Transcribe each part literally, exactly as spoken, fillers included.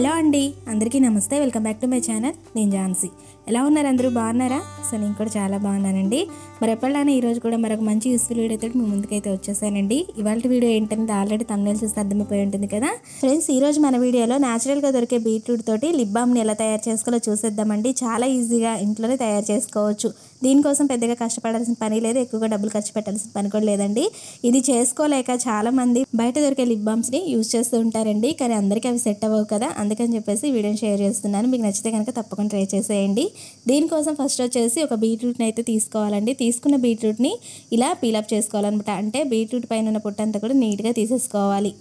Hello అండి, అందరికీ నమస్తే. Welcome back to my channel. నేను ఝాన్సీ. ఎలా ఉన్నారు? అందరూ బాగున్నారా? సో నేను కూడా చాలా బాగున్నానండి. మరి ఎప్పటిలానే ఈరోజు కూడా మరొక మంచి యూస్ఫుల్ వీడియో తోటి మీ ముందుకైతే వచ్చేసానండి. ఇవాళ వీడియో ఏంటంటే ఆల్రెడీ thumbnail చూస్తే అర్థమైపోయి ఉంటుంది కదా ఫ్రెండ్స్. ఈరోజు మన వీడియోలో న్యాచురల్గా దొరికే బీట్రూట్ తోటి లిప్ బామ్ని ఎలా తయారు చేసుకోవాలో చూసేద్దామండి. చాలా ఈజీగా ఇంట్లోనే తయారు చేసుకోవచ్చు. దీనికోసం పెద్దగా కష్టపడాల్సిన పని లేదు, ఎక్కువగా డబ్బులు ఖర్చు పెట్టాల్సిన పని కూడా లేదండి. ఇది చేసుకోలేక చాలామంది బయట దొరికే లిప్ బామ్స్ని యూజ్ చేస్తూ ఉంటారండి, కానీ అందరికీ అవి సెట్ అవ్వవు కదా. అందుకని చెప్పేసి వీడియోని షేర్ చేస్తున్నాను. మీకు నచ్చితే కనుక తప్పకుండా ట్రై చేసేయండి. దీనికోసం ఫస్ట్ వచ్చేసి ఒక బీట్రూట్ని అయితే తీసుకోవాలండి. తీసుకున్న బీట్రూట్ని ఇలా పీలప్ చేసుకోవాలన్నమాట. అంటే బీట్రూట్ పైన ఉన్న పొట్టు అంతా కూడా నీట్గా తీసేసుకోవాలి.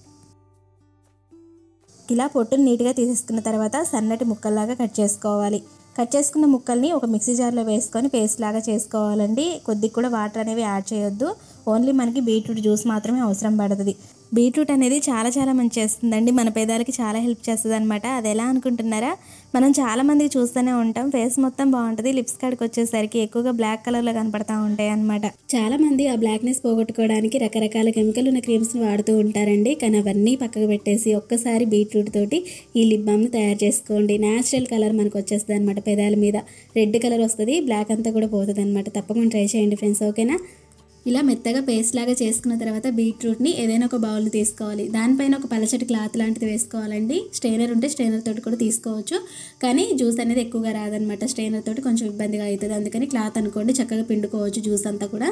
ఇలా పొట్టును నీట్గా తీసేసుకున్న తర్వాత సన్నటి ముక్కల్లాగా కట్ చేసుకోవాలి. కట్ చేసుకున్న ముక్కల్ని ఒక మిక్సీ జార్లో వేసుకొని పేస్ట్ లాగా చేసుకోవాలండి. కొద్దిగా కూడా వాటర్ అనేవి యాడ్ చేయొద్దు. ఓన్లీ మనకి బీట్రూట్ జ్యూస్ మాత్రమే అవసరం పడుతుంది. బీట్రూట్ అనేది చాలా చాలా మంచి చేస్తుందండి, మన పేదాలకి చాలా హెల్ప్ చేస్తుంది అనమాట. అది ఎలా అనుకుంటున్నారా? మనం చాలా మందికి చూస్తూనే ఉంటాం, ఫేస్ మొత్తం బాగుంటుంది, లిప్స్ కాడికి వచ్చేసరికి ఎక్కువగా బ్లాక్ కలర్లో కనపడతా ఉంటాయి అనమాట. చాలా మంది ఆ బ్లాక్నెస్ పోగొట్టుకోవడానికి రకరకాల కెమికల్ ఉన్న క్రీమ్స్ని వాడుతూ ఉంటారండి. కానీ అవన్నీ పక్కకు పెట్టేసి ఒక్కసారి బీట్రూట్ తోటి ఈ లిప్ బామ్ని తయారు చేసుకోండి. న్యాచురల్ కలర్ మనకు వచ్చేస్తుంది అనమాట. పెదాల మీద రెడ్ కలర్ వస్తుంది, బ్లాక్ అంతా కూడా పోతుంది అనమాట. తప్పకుండా ట్రై చేయండి ఫ్రెండ్స్, ఓకేనా? ఇలా మెత్తగా పేస్ట్ లాగా చేసుకున్న తర్వాత బీట్రూట్ని ఏదైనా ఒక బౌల్ తీసుకోవాలి. దానిపైన ఒక పలచటి క్లాత్ లాంటిది వేసుకోవాలండి. స్ట్రైనర్ ఉంటే స్ట్రైనర్ తోటి కూడా తీసుకోవచ్చు, కానీ జ్యూస్ అనేది ఎక్కువగా రాదనమాట. స్ట్రైనర్ తోటి కొంచెం ఇబ్బందిగా అవుతుంది, అందుకని క్లాత్ అనుకోండి, చక్కగా పిండుకోవచ్చు జ్యూస్ అంతా కూడా.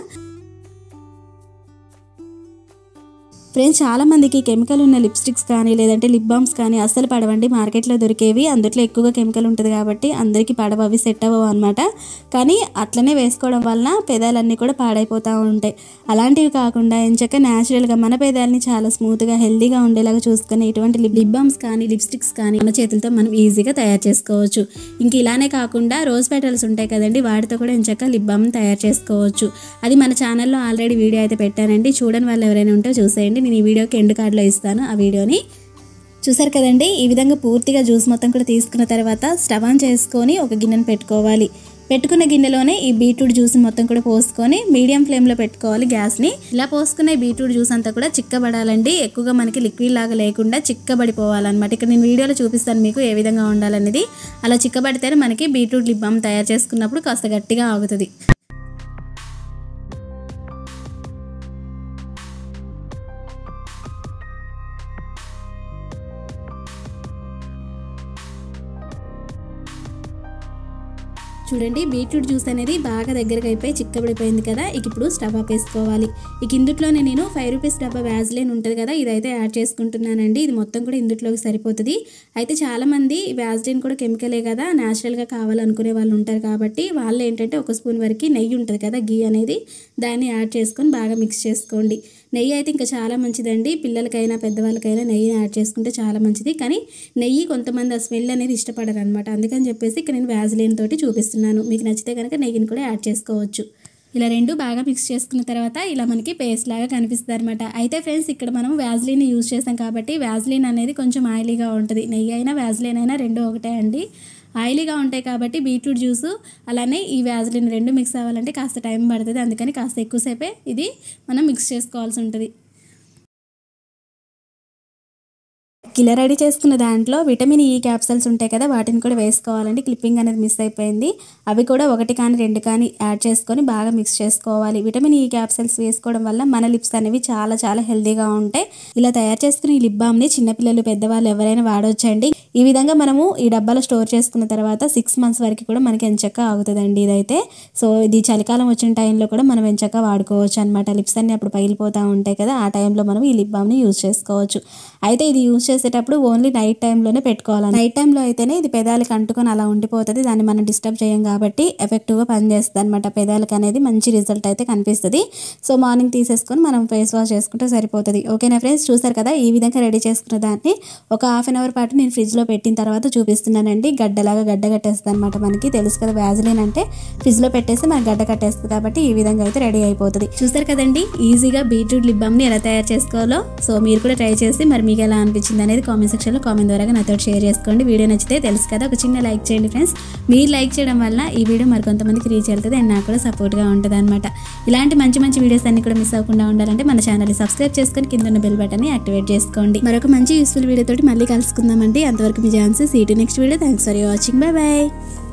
ఫ్రెండ్స్, చాలామందికి కెమికల్ ఉన్న లిప్స్టిక్స్ కానీ లేదంటే లిప్ బామ్స్ కానీ అస్సలు పడవండి. మార్కెట్లో దొరికేవి అందులో ఎక్కువగా కెమికల్ ఉంటుంది కాబట్టి అందరికీ పడవ, అవి సెట్ అవ్వవు అనమాట. కానీ అట్లనే వేసుకోవడం వలన పెదాలన్నీ కూడా పాడైపోతూ ఉంటాయి. అలాంటివి కాకుండా ఎంచక్క న్యాచురల్గా మన పెదాలని చాలా స్మూత్గా హెల్దీగా ఉండేలాగా చూసుకొని ఇటువంటి లిప్ బామ్స్ కానీ లిప్స్టిక్స్ కానీ మన చేతులతో మనం ఈజీగా తయారు చేసుకోవచ్చు. ఇంక ఇలానే కాకుండా రోజ్ పెటల్స్ ఉంటాయి కదండి, వాటితో కూడా ఎంచక్క లిప్ బామ్ని తయారు చేసుకోవచ్చు. అది మన ఛానల్లో ఆల్రెడీ వీడియో అయితే పెట్టానండి, చూడని వాళ్ళు ఎవరైనా ఉంటే చూసేయండి. నేను ఈ వీడియోకి ఎండ్ కార్డ్లో ఇస్తాను ఆ వీడియోని. చూసారు కదండి, ఈ విధంగా పూర్తిగా జ్యూస్ మొత్తం కూడా తీసుకున్న తర్వాత స్టవ్ ఆన్ చేసుకొని ఒక గిన్నెను పెట్టుకోవాలి. పెట్టుకున్న గిన్నెలోనే ఈ బీట్రూట్ జ్యూస్ మొత్తం కూడా పోసుకొని మీడియం ఫ్లేమ్లో పెట్టుకోవాలి గ్యాస్ని. ఇలా పోసుకున్న బీట్రూట్ జ్యూస్ అంతా కూడా చిక్కబడాలండి. ఎక్కువగా మనకి లిక్విడ్ లాగా లేకుండా చిక్కబడిపోవాలన్నమాట. ఇక్కడ నేను వీడియోలో చూపిస్తాను మీకు ఏ విధంగా ఉండాలనేది. అలా చిక్కబడితేనే మనకి బీట్రూట్ లిప్ బామ్ తయారు చేసుకున్నప్పుడు కాస్త గట్టిగా ఆగుతుంది. చూడండి, బీట్రూట్ జ్యూస్ అనేది బాగా దగ్గరకు అయిపోయి చిక్కబడిపోయింది కదా. ఇక ఇప్పుడు స్టవ్ ఆపేసుకోవాలి. ఇక ఇందులోనే నేను ఫైవ్ రూపీస్ డబ్బా వ్యాజ్లైన్ ఉంటుంది కదా, ఇదైతే యాడ్ చేసుకుంటున్నానండి. ఇది మొత్తం కూడా ఇందులోకి సరిపోతుంది. అయితే చాలామంది వ్యాజ్లైన్ కూడా కెమికలే కదా, న్యాచురల్గా కావాలనుకునే వాళ్ళు ఉంటారు కాబట్టి వాళ్ళు ఏంటంటే ఒక స్పూన్ వరకు నెయ్యి ఉంటుంది కదా, గీ అనేది, దాన్ని యాడ్ చేసుకొని బాగా మిక్స్ చేసుకోండి. నెయ్యి అయితే ఇంకా చాలా మంచిదండి. పిల్లలకైనా పెద్దవాళ్ళకైనా నెయ్యి యాడ్ చేసుకుంటే చాలా మంచిది. కానీ నెయ్యి కొంతమంది ఆ స్మెల్ అనేది ఇష్టపడరు అనమాట. అందుకని చెప్పేసి ఇక్కడ నేను వ్యాజ్లైన్ తోటి చూపిస్తున్నాను. మీకు నచ్చితే కనుక నెయ్యిని కూడా యాడ్ చేసుకోవచ్చు. ఇలా రెండు బాగా మిక్స్ చేసుకున్న తర్వాత ఇలా మనకి పేస్ట్ లాగా కనిపిస్తుంది అనమాట. అయితే ఫ్రెండ్స్, ఇక్కడ మనం వ్యాజ్లైన్ యూజ్ చేసాం కాబట్టి వ్యాజ్లైన్ అనేది కొంచెం ఆయిలీగా ఉంటుంది. నెయ్యి అయినా వ్యాజ్లైన్ అయినా రెండు ఒకటే అండి. ఆయిలీగా ఉంటాయి కాబట్టి బీట్రూట్ జ్యూసు అలానే ఈ వ్యాజ్లైన్ రెండు మిక్స్ అవ్వాలంటే కాస్త టైం పడుతుంది. అందుకని కాస్త ఎక్కువసేపే ఇది మనం మిక్స్ చేసుకోవాల్సి ఉంటుంది. ఇలా రెడీ చేసుకున్న దాంట్లో విటమిన్ ఈ క్యాప్సల్స్ ఉంటాయి కదా, వాటిని కూడా వేసుకోవాలండి. క్లిప్పింగ్ అనేది మిస్ అయిపోయింది. అవి కూడా ఒకటి కానీ రెండు కానీ యాడ్ చేసుకొని బాగా మిక్స్ చేసుకోవాలి. విటమిన్ ఈ క్యాప్సల్స్ వేసుకోవడం వల్ల మన లిప్స్ అనేవి చాలా చాలా హెల్తీగా ఉంటాయి. ఇలా తయారు చేసుకుని ఈ లిప్ బామ్ని చిన్నపిల్లలు పెద్దవాళ్ళు ఎవరైనా వాడవచ్చండి. ఈ విధంగా మనము ఈ డబ్బాలో స్టోర్ చేసుకున్న తర్వాత సిక్స్ మంత్స్ వరకు కూడా మనకి ఎంచక్క ఆగుతుందండి ఇదైతే. సో ఇది చలికాలం వచ్చిన టైంలో కూడా మనం ఎంచక్క వాడుకోవచ్చు అనమాట. లిప్స్ అన్ని అప్పుడు పగిలిపోతూ ఉంటాయి కదా, ఆ టైంలో మనం ఈ లిప్ బామ్ని యూజ్ చేసుకోవచ్చు. అయితే ఇది యూజ్ చేసేటప్పుడు ఓన్లీ నైట్ టైంలోనే పెట్టుకోవాలి. నైట్ టైంలో అయితేనే ఇది పెదాలకు అంటుకొని అలా ఉండిపోతుంది, దాన్ని మనం డిస్టర్బ్ చేయం కాబట్టి ఎఫెక్టివ్గా పనిచేస్తుంది అనమాట. పెదాలకు అనేది మంచి రిజల్ట్ అయితే కనిపిస్తుంది. సో మార్నింగ్ తీసేసుకొని మనం ఫేస్ వాష్ చేసుకుంటే సరిపోతుంది. ఓకేనా ఫ్రెండ్స్, చూసారు కదా, ఈ విధంగా రెడీ చేసుకున్న దాన్ని ఒక హాఫ్ అన్ అవర్ పాటు నేను ఫ్రిడ్జ్లో పెట్టిన తర్వాత చూపిస్తున్నానండి. గడ్డలాగా గడ్డ కట్టేస్తుంది అనమాట. మనకి తెలుసు కదా వ్యాజ్లైన్ అంటే ఫ్రిడ్జ్లో పెట్టేస్తే మనకి గడ్డ కట్టేస్తుంది కాబట్టి ఈ విధంగా అయితే రెడీ అయిపోతుంది. చూసారు కదండి, ఈజీగా బీట్రూట్ లిప్ బామ్ని ఎలా తయారు చేసుకోవాలో. సో మీరు కూడా ట్రై చేసి మరి మీకు ఎలా అనిపించింది అనేది అనేది కామెంట్ సెక్షన్లో కామెంట్ ద్వారా నాతో షేర్ చేసుకోండి. వీడియో నచ్చితే తెలుసు కదా, ఒక చిన్న లైక్ చేయండి ఫ్రెండ్స్. మీరు లైక్ చేయడం వల్ల ఈ వీడియో మరికొంతమందికి రీచ్ వెళ్తుంది అండ్ నాకు కూడా సపోర్ట్గా ఉంటుంది అనమాట. ఇలాంటి మంచి మంచి వీడియోస్ అన్ని కూడా మిస్ అవ్వకుండా ఉండాలంటే మన ఛానల్ని సబ్స్క్రైబ్ చేసుకొని కింద ఉన్న బెల్ బటన్ని యాక్టివేట్ చేసుకోండి. మరొక మంచి యూస్ఫుల్ వీడియో తోటి మళ్ళీ కలుసుకుందామండి. అంతవరకు మీ chance see to next video. Thanks for watching. Bye by.